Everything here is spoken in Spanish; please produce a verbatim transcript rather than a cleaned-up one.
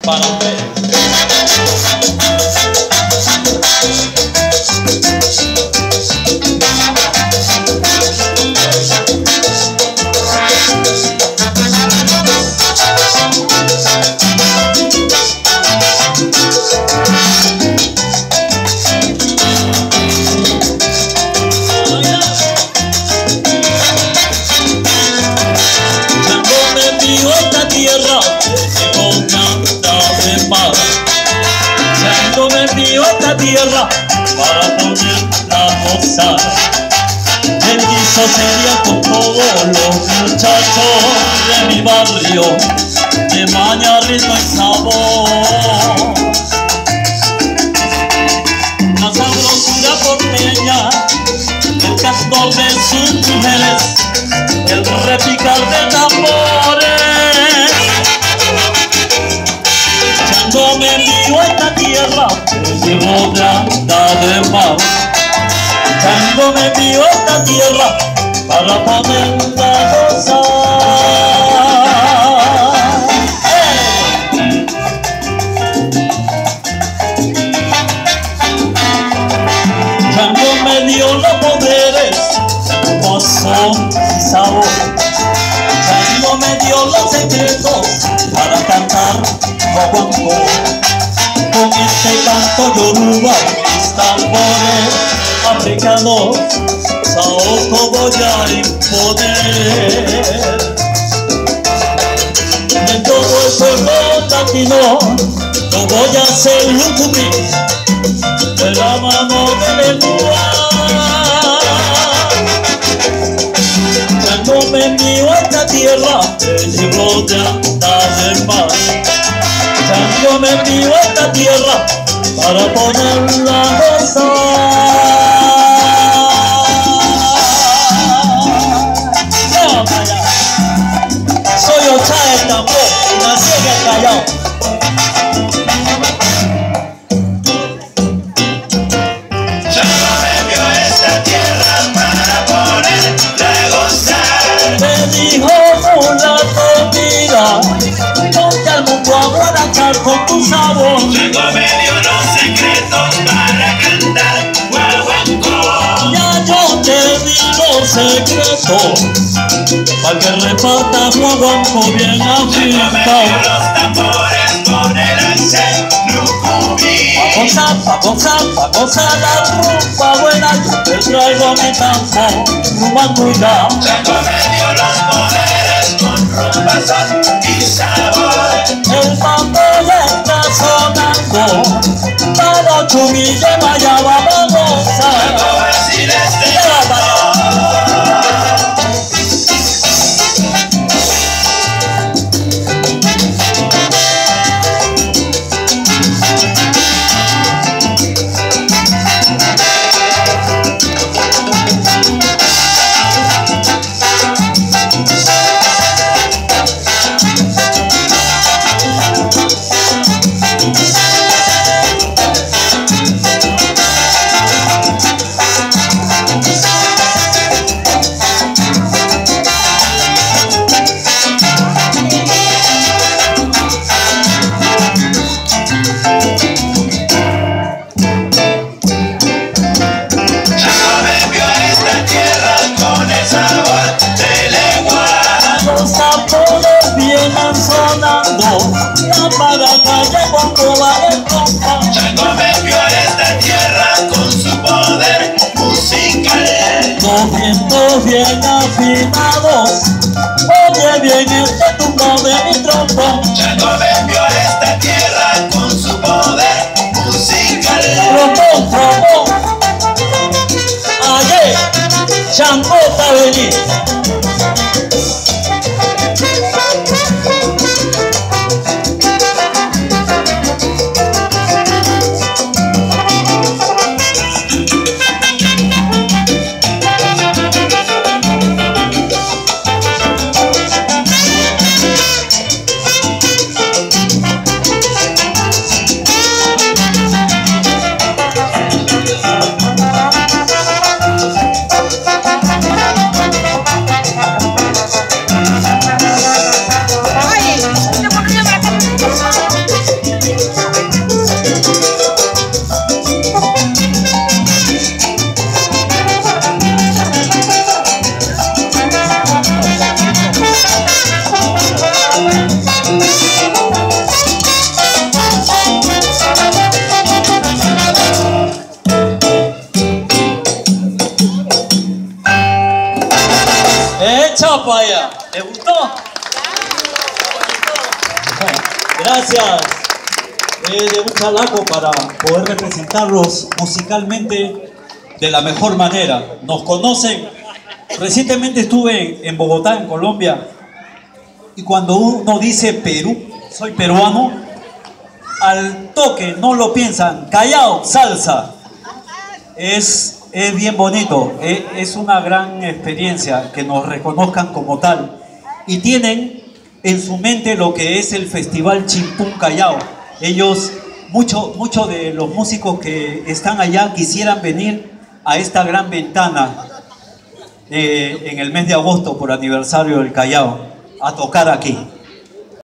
para usted. Tierra para poderla gozar. El guiso sería con todos los muchachos de mi barrio, de maña, ritmo y sabor. La sabrosura porteña, el cantor de sus mujeres, el repicar de tambores. Cuando me envío a esta tierra, me llevo de anda de mar. Cuando me envío a esta tierra, para poderla gozar. ¡Hey! Cuando me dio los poderes, gozo y sabor. Cuando me dio los secretos para cantar guaguancó. Con este canto yoruba, mis tambores africanos, saoco voy a imponer. En todo el pueblo latino, lo voy a hacer lucubí, de la mano de lengua. Cuando me envío a esta tierra, me llevo de andar de mar. Cuando me envío a esta tierra, para poderla gozar. No, vaya. Soy Ocha del tambor y nací en el Callao. Cuando me envío a esta tierra, para poderla gozar. Me dijo mulato, mira, ponte al mundo a guarachar con tu sabor. Luego me dio los secretos para cantar guaguancó. Ya yo te di los secretos, para que repartas guaguancó bien Luego me dio afinado. los tambores con el hacer lucubí. Pa' gozar, pa' gozar, pa' gozar la rumba buena, yo te traigo mi tambor, rumba tuya. Luego me dio los poderes con rumba, son y sabor. El tambor está sonando, para chumille vaya vamos a gozar. Luego decir este Lleva para allá. La maraca llegó toda de compa. Chango me envió a esta tierra con su poder musical. Los vientos bien afinados, oye bien este tumbo de mi trompa. Chango me envió a esta tierra con su poder musical. Trombón, trombón, ayer, Changota vení. papaya. ¿Le gustó? Gracias. Eh, de un chalaco para poder representarlos musicalmente de la mejor manera. Nos conocen. Recientemente estuve en Bogotá, en Colombia, y cuando uno dice Perú, soy peruano, al toque no lo piensan. Callao, salsa. Es, es bien bonito, es, es una gran experiencia que nos reconozcan como tal. Y tienen en su mente lo que es el Festival Chimpún Callao. Ellos, muchos mucho de los músicos que están allá quisieran venir a esta gran ventana eh, en el mes de agosto por aniversario del Callao a tocar aquí.